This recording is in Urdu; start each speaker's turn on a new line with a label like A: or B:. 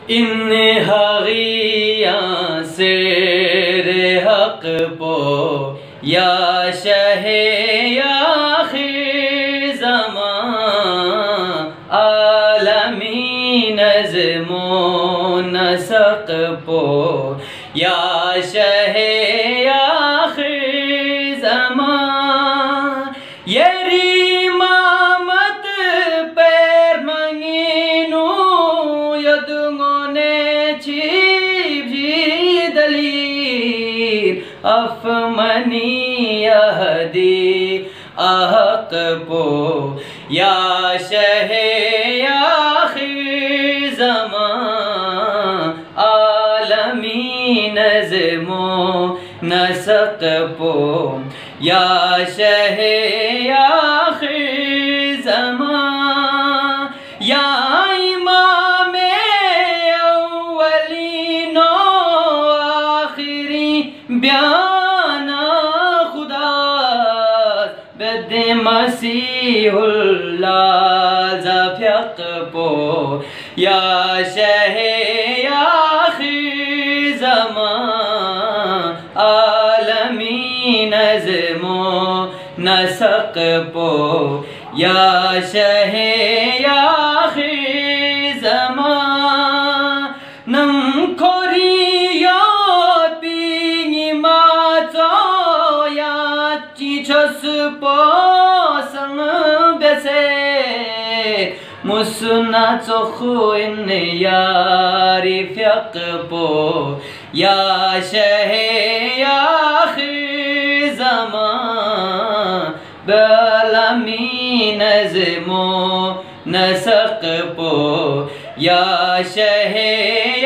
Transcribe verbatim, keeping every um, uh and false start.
A: ان حغیاں سیر حق پو یا شہ یا آخر زمان عالمی نظم و نسق پو یا شہ یا آخر زمان یری مامت پیر منگینو یدگونے چیب جی دلیر افمنی اہدی احق پو یا شہ یا آخر زمان عالمی نظم و نسق پو یا شہ یا آخر زمان یا امام اولین و آخری بیان خدا بد مسیح اللہ زفیق پو یا شہ یا آخر زمان عالمی نظم و نسق پو یا شہ یا آخر زمان نم کوری یاد بینی ماتو یاد چی چس پاسم بسه مسنا چخو ان یاری فیق پو یا شہ یا آخر زمان بعالمی نظم و نسق پو یا شہ